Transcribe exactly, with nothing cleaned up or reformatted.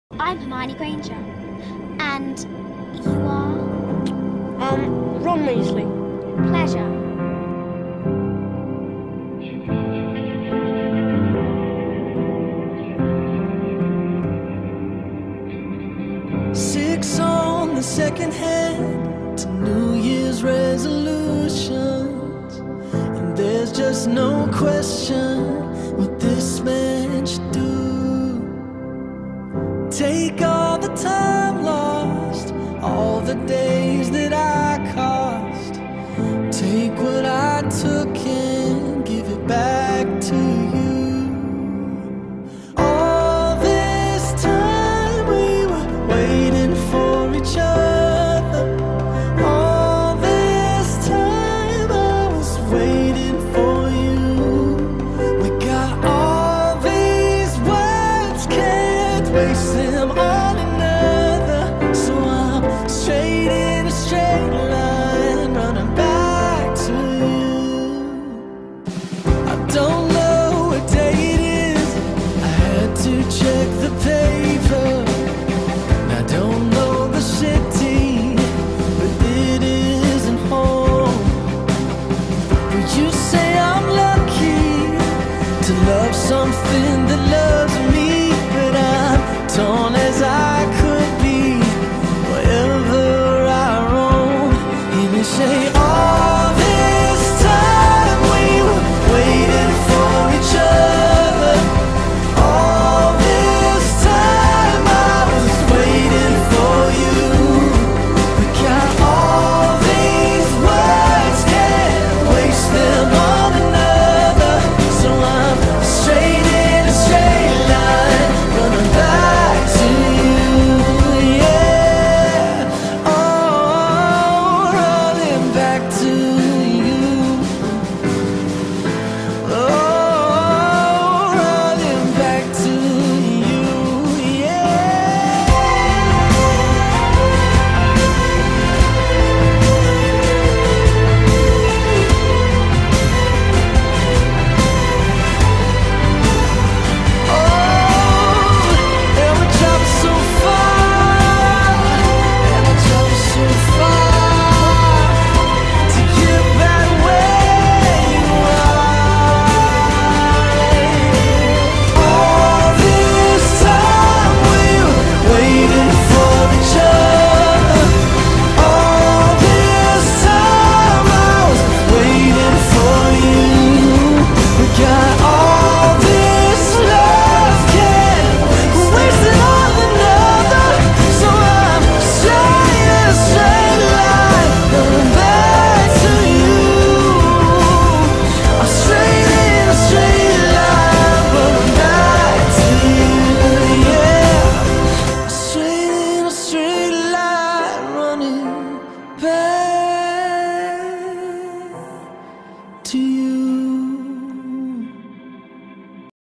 I'm Hermione Granger. And you are? Um, Ron Weasley. Pleasure. Six on the second hand to New Year's resolutions, and there's just no question what this man should do. Take all the time lost, all the days